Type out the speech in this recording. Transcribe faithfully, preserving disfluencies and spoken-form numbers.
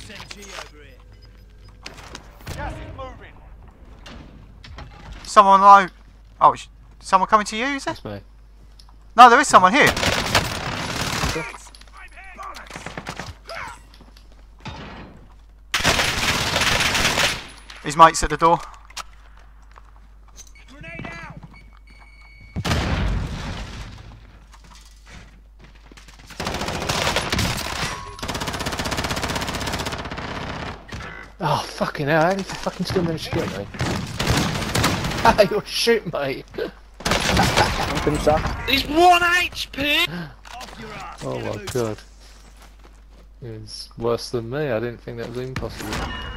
Gas is moving. Someone low. Oh, sh- someone coming to you, is there? That's me. No, there is someone here. His mate's at the door. Grenade out. Oh, fucking hell, how did you fucking still manage to get me? Hey, you're shit, mate! He's one H P! Off your ass. Oh Get my loose. god. It's worse than me, I didn't think that was even possible.